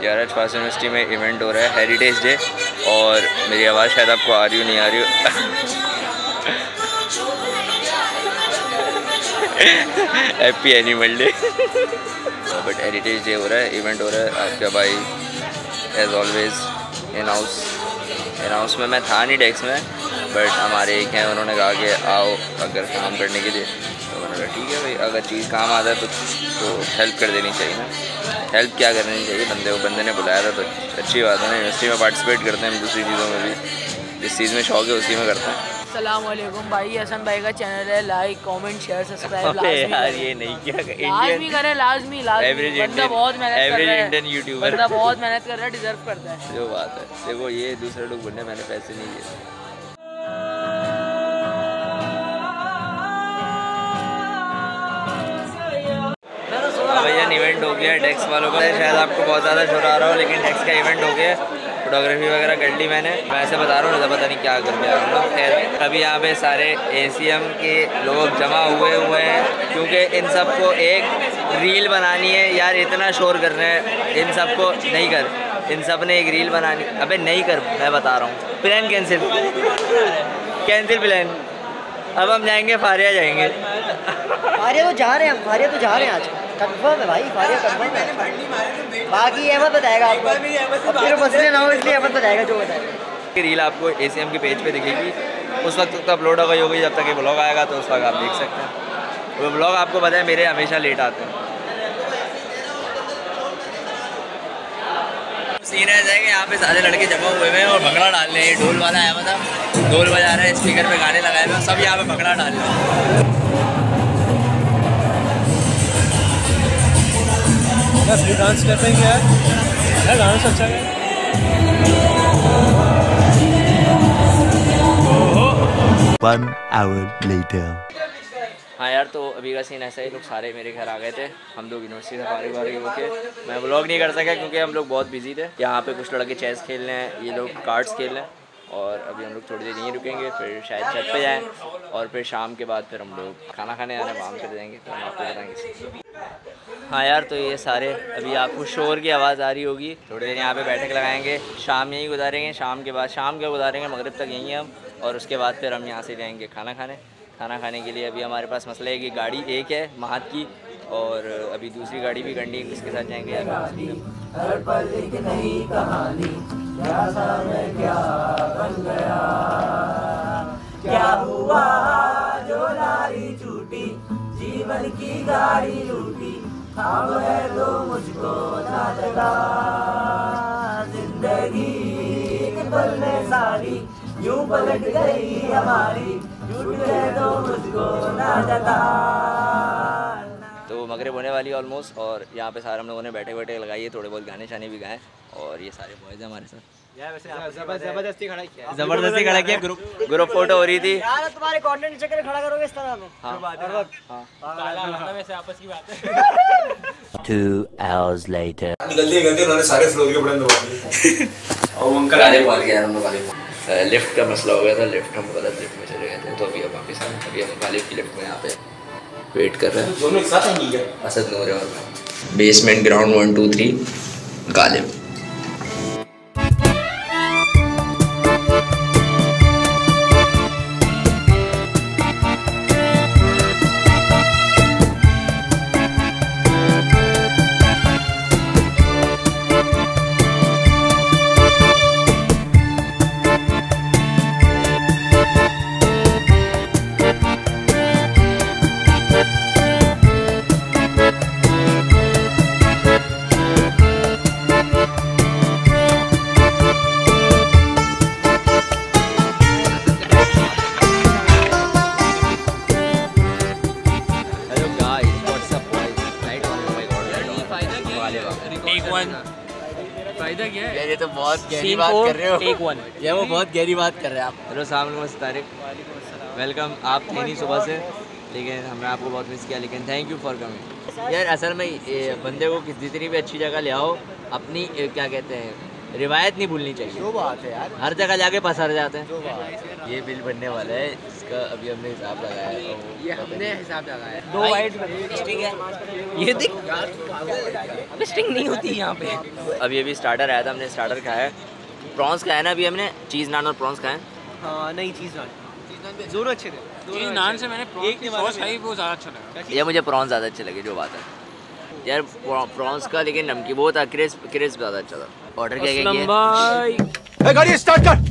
यार आज fast university में इवेंट हो रहा है हेरिटेज डे, और मेरी आवाज़ शायद आपको आ रही हो नहीं आ रही हो। Happy animal day. But heritage day हो रहा है, इवेंट हो रहा है। आपका भाई एज ऑलवेज इन हाउस में मैं था नहीं डेस्क में, बट हमारे एक हैं, उन्होंने कहा कि आओ अगर काम करने के लिए, तो मैंने कहा ठीक है भाई, अगर चीज़ काम आता है तो हेल्प कर देनी चाहिए ना। हेल्प क्या करनी चाहिए, बंदे ने बुलाया था तो अच्छी बात है ना। यूनिवर्सिटी में पार्टिसिपेट करते हैं हम, दूसरी चीज़ों में भी, जिस चीज़ में शौक है उसी में करते हैं। अस्सलाम वालेकुम भाई, हसन भाई का चैनल है, लाइक कमेंट शेयर सब्सक्राइब यार ये नहीं किया, लाजमी करें, लाजमी बंदा बहुत मेहनत कर रहा है, इंडियन यूट्यूबर बंदा बहुत मेहनत कर रहा है, डिजर्व करता है। जो बात है, देखो ये दूसरे लोग बोलने मैंने पैसे नहीं दिए। भैया इवेंट हो गया डेक्स वालों का, शायद आपको बहुत ज़्यादा शोर आ रहा हो, लेकिन डेक्स का इवेंट हो गया। फोटोग्राफी वगैरह कर ली मैंने, मैं ऐसे बता रहा हूँ, पता नहीं क्या कर दिया। खैर अभी यहाँ पे सारे ACM के लोग जमा हुए हैं, क्योंकि इन सबको एक रील बनानी है। यार इतना शोर कर रहे हैं, इन सबको नहीं कर, इन सब ने एक रील बनानी। अबे नहीं कर, मैं बता रहा हूँ, प्लान कैंसिल प्लान। अब हम जाएंगे फारिया, जाएंगे फारिया तो जा रहे हैं हम, फारिया तो जा रहे हैं आज, कंफर्म है भाई, फारिया कंफर्म है। बाकी अहमद बताएगा आपको, फिर मसले ना हो इसलिए अहमद बताएगा जो बताएगा। रील आपको ACM के पेज पे दिखेगी, उस वक्त तो अपलोड हो गई होगी, जब तक ये ब्लॉग आएगा तो उस वक्त आप देख सकते हैं। वो ब्लॉग आपको पता है मेरे हमेशा लेट आते हैं। सीन है जाएंगे, यहाँ पे सारे लड़के जमा हुए हैं और भंगड़ा डाल रहे हैं। ढोल वाला आया था, ढोल बजा रहे हैं, स्पीकर पे गाने लगाए हुए हैं, सब यहाँ पे भंगड़ा डाल रहे हैं। बस डांस करते हैं क्या? डांस अच्छा है। 1 hour later. हाँ यार, तो अभी का सीन ऐसा ही, लोग सारे मेरे घर आ गए थे, हम लोग यूनिवर्सिटी से फारिग होके। मैं व्लॉग नहीं कर सका क्योंकि हम लोग बहुत बिजी थे। यहाँ पे कुछ लड़के चेस खेल रहे हैं, ये लोग कार्ड्स खेल रहे हैं, और अभी हम लोग थोड़ी देर यहीं रुकेंगे, फिर शायद छत पे जाएँ, और फिर शाम के बाद फिर हम लोग खाना खाने आने वहाँ पर जाएंगे, तो हम आपको बताएंगे। हाँ यार, तो ये सारे अभी आपको शोर की आवाज़ आ रही होगी, थोड़ी देर यहाँ पे बैठक लगाएंगे, शाम यहीं गुजारेंगे। शाम के बाद शाम क्या गुजारेंगे, मगरिब तक यहीं हम, और उसके बाद फिर हम यहाँ से जाएंगे खाना खाने के लिए। अभी हमारे पास मसला है कि गाड़ी एक है महात की, और अभी दूसरी गाड़ी भी करनी है, उसके साथ जाएंगे। हर पल एक नई कहानी, क्या हुआ जो लारी टूटी, जीवन की गाड़ी टूटी, अब है तो मुझको ना जगा। जिंदगी एक पल में सारी यूं पलट गई हमारी, टूट गए तो मुझको ना जगा। तो मगरिब होने वाली ऑलमोस्ट, और यहाँ पे सारे हम लोगों ने बैठे लगाई है, थोड़े बहुत गाने शाने भी गाए, और ये सारे बॉयज़ हैं हमारे साथ। यार वैसे जबरदस्ती खड़ा किया, ग्रुप फोटो हो रही थी। यार तुम्हारे कंटेंट चक्कर खड़ा करोगे इस तरह में? हाँ, हर वक्त। हाँ। वैसे आपस की बात है। 2 hours later. गलती उन्होंने सारे फ्लोर के बटन दबा दिए। और अंकल गाने पहुंच गए हम लोग। लिफ्ट का मसला हो गया था, लिफ्ट हम गलत लिफ्ट में चले गए थे, तो अभी वापस अभी हम गालिब की लिफ्ट में यहाँ पे वेट कर रहे हैं। दोनों एक साथ आएंगे क्या? असद नूर और मैं, बेसमेंट ग्राउंड 1 2 3 गालिब। फायदा क्या है? ये तो बहुत गहरी बात कर रहे हो। ये वो बहुत गहरी बात कर रहे हैं आप। हेलो सामने तारिक, वेलकम। आप थे नहीं सुबह से, लेकिन हमने आपको बहुत मिस किया, लेकिन थैंक यू फॉर कमिंग। यार असल में बंदे को जितनी भी अच्छी जगह ले आओ, अपनी क्या कहते हैं, रिवायत नहीं भूलनी चाहिए। जो बात है यार, हर जगह जाके पसर जाते हैं। ये बिल बनने वाला है, इसका अभी हमने हिसाब लगाया है। ये हमने हिसाब लगाया है। 2 वाइट स्टिंग है, ये देख स्टिंग नहीं होती यहाँ पे। अभी अभी स्टार्टर आया था, हमने स्टार्टर खाया है। प्रॉन्स खाया ना अभी हमने, चीज़ नान और प्रॉन्स खाए। हाँ नहीं, चीज़ नान दोनों अच्छे थे। चीज़ नान से मैंने सॉस खाई, वो ज़्यादा अच्छा लगा। यार मुझे प्रॉन्स ज़्यादा अच्छे लगे, जो बात है यार प्रॉन्स का, लेकिन नमकीन वो था, क्रिस्प ज़्यादा अच्छा था। ऑर्डर क्या किया? गाड़ी स्टार्ट कर।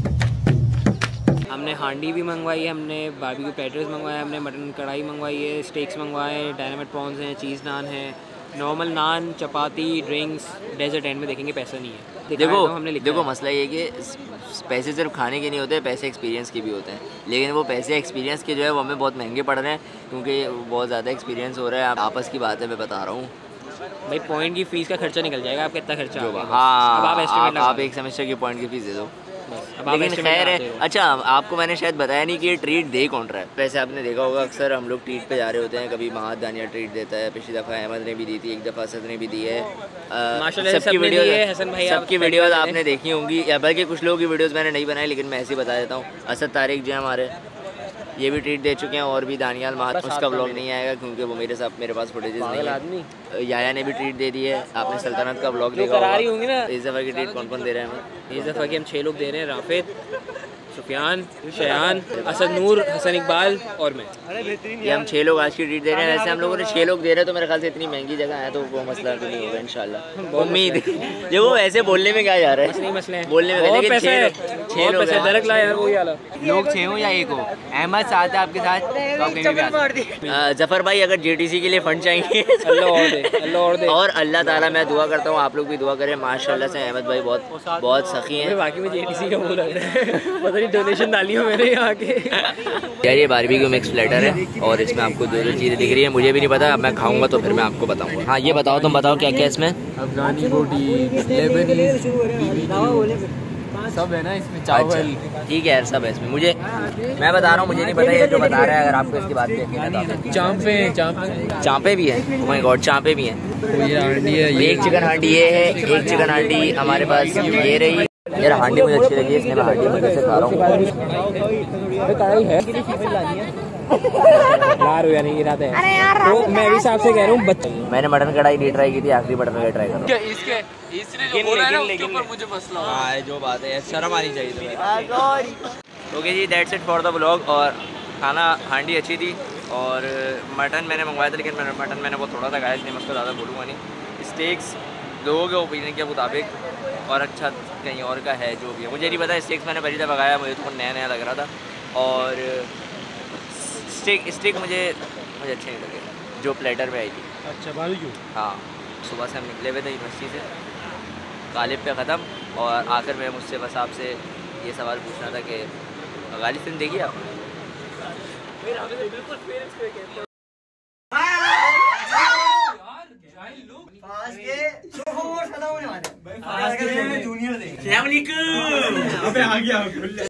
हमने हांडी भी मंगवाई है, हमने बारबेक्यू पैटर्स मंगवाए, हमने मटन कढ़ाई मंगवाई है, स्टेक्स मंगवाए, डायनामाइट प्रॉन्स हैं, चीज़ नान है, normal naan, chapati, drinks, dessert end में देखेंगे पैसा नहीं है। देखो मसला ये है कि पैसे सिर्फ खाने के नहीं होते, पैसे एक्सपीरियंस के भी होते हैं। लेकिन वो पैसे एक्सपीरियंस के जो है वो हमें बहुत महंगे पड़ रहे हैं, क्योंकि बहुत ज़्यादा एक्सपीरियंस हो रहा है। आपस की बात है, मैं बता रहा हूँ भाई। पॉइंट की फीस का खर्चा निकल जाएगा, आपका इतना खर्चा होगा। हाँ, आप एक सेमेस्टर की पॉइंट की फीस दे दो। लेकिन खैर है। अच्छा, आपको मैंने शायद बताया नहीं कि ये ट्रीट दे कौन रहा है। वैसे आपने देखा होगा अक्सर हम लोग ट्रीट पे जा रहे होते हैं, कभी महाद दानिया ट्रीट देता है, पिछली दफ़ा अहमद ने भी दी थी, एक दफ़ा असद ने भी दी है। सबकी वीडियोज़ आपने देखी होंगी, या बल्कि कुछ लोगों की वीडियोज़ मैंने नहीं बनाई, लेकिन मैं ऐसे ही बता देता हूँ। असद तारिक जो है हमारे, ये भी ट्रीट दे चुके हैं, और भी दानियाल महाद, उसका व्लॉग नहीं आएगा क्योंकि वो मेरे पास फुटेजेस नहीं है। याया ने भी ट्रीट दे दी है, आपने सल्तनत का व्लॉग देखा होगा। इस दफ़ा की ट्रीट कौन कौन दे रहे हैं हमें? इस दफ़ा के हम 6 लोग दे रहे हैं, राफिद, सुफियान, शयान, असद नूर, हसन इकबाल और मैं। ये हम 6 लोग आज की ट्रीट दे रहे हैं। वैसे हम लोगों ने 6 लोग दे रहे हैं, तो मेरे ख्याल से इतनी महंगी जगह है तो वो मसला तो नहीं होगा इंशाल्लाह। उम्मीद देखो वैसे बोलने में क्या जा रहा है, नहीं मसले हैं, बोलने में और लेकिन पैसे 6 लोग हैं। दरक ला यार, वही वाला। लोग 6 हो या 1 हो, अहमद साथ है आपके साथ, तो आप कहीं भी आ सकते हैं। जफर भाई अगर JTC के लिए फंड चाहिए अल्लाह और दे। और अल्लाह ताला, मैं दुआ करता हूँ आप लोग भी दुआ करें। माशाल्लाह से अहमद भाई बहुत सखी हैं। बाकी में JTC का वो लग रहा है, पता नहीं डोनेशन डाली हो मैंने यहाँ के। यार ये बारबेक्यू मिक्स प्लेटर है, और इसमें आपको 2 चीज़ें दिख रही है, मुझे भी नहीं पता, अब मैं खाऊंगा तो फिर मैं आपको बताऊंगा। हाँ ये बताओ, तुम बताओ क्या क्या इसमें? अफगानी बोटी, लेबनीज, सब है ना इसमें, चावल। ठीक है यार, सब है इसमें। मैं बता रहा हूँ, मुझे नहीं पता ये जो बता रहा है। अगर आपको इसकी बात की चांपे भी है, ओह माय गॉड, चांपे भी हैं। ये हांडी है, एक चिकन हांडी ये है, एक चिकन हांडी हमारे पास ये रही। यार हांडी मुझे अच्छी लगी, इसलिए मैं हांडी मजे से खा रहा हूँ। कढ़ाई है यार, या नहीं इरादा है तो मैं भी साहब से कह रहा हूँ। मैंने मटन कढ़ाई नहीं ट्राई की थी, आखिरी मटन कढ़ाई ट्राई कर रहा हूँ। इसने जो बोला है ना उसके ऊपर मुझे मसला है। जो बात है, शर्म आनी चाहिए तुम्हें। ओके जी, that's it for the vlog. और खाना हांडी अच्छी थी, और मटन मैंने मंगवाया था, लेकिन मटन मैंने बहुत थोड़ा सा खाया, इसलिए मैं उसको ज़्यादा बोलूँगा नहीं। स्टेक्स लोगों के ओपिनियन के मुताबिक और अच्छा कहीं और का है, जो भी है मुझे नहीं पता। स्टेक्स मैंने पहली दफ़ा खाया, मुझे तो नया लग रहा था, और स्टेक मुझे अच्छे नहीं लगे जो प्लेटर में आई थी। अच्छा बारबेक्यू। हाँ, सुबह से हम निकले हुए थे यूनिवर्सिटी से, गालिब पे ख़त्म, और आखिर में मुझसे बस आपसे ये सवाल पूछना था कि गालिब फिल्म देखी आप? जूनियर